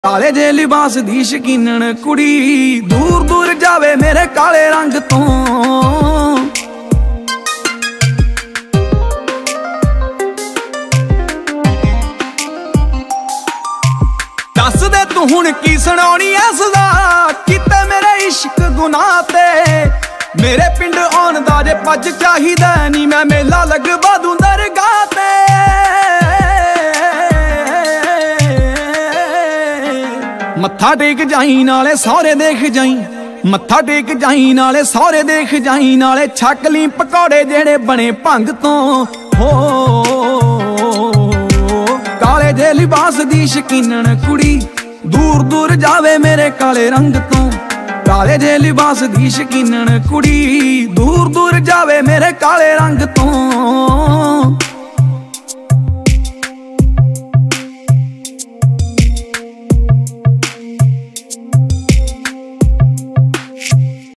काले जे लिबास दी शकीनन कुड़ी दूर दूर जावे मेरे काले रंग तो। दस दे तू हुण की सुनानी ऐ सदा किते मेरे इश्क गुनाह ते। मेरे पिंड आउण दा जे पज चाहिदा नी मैं मेला लगवा दूं दरगाह ते। मत्था टेक जाई नाले सौरे देख जाई, मत्था टेक जाई नाले सौरे देख जाई, नाले छक ली पकौड़े जेड़े बने भंग तो। हो काले जे लिबास दी शकीनन कुड़ी दूर दूर जावे मेरे काले रंग तो। काले जे लिबास दी शकीनन कुड़ी दूर दूर जावे मेरे काले रंग तो।